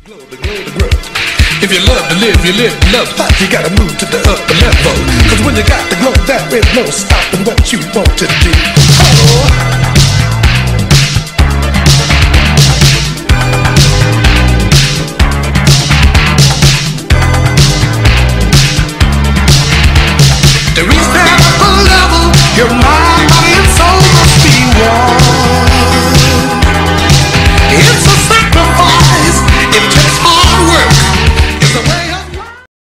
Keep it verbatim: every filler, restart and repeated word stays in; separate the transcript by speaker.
Speaker 1: If you love to live, you live to love hot, you gotta move to the upper level. Cause when you got the glow, there is no stopping what you want to do. Oh.